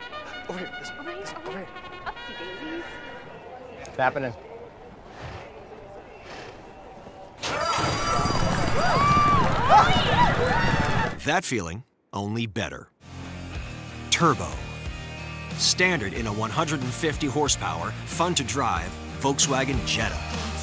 Over here. Over here. Over here. Upsy daisies. It's happening. That feeling, only better. Turbo. Standard in a 150 horsepower, fun to drive Volkswagen Jetta.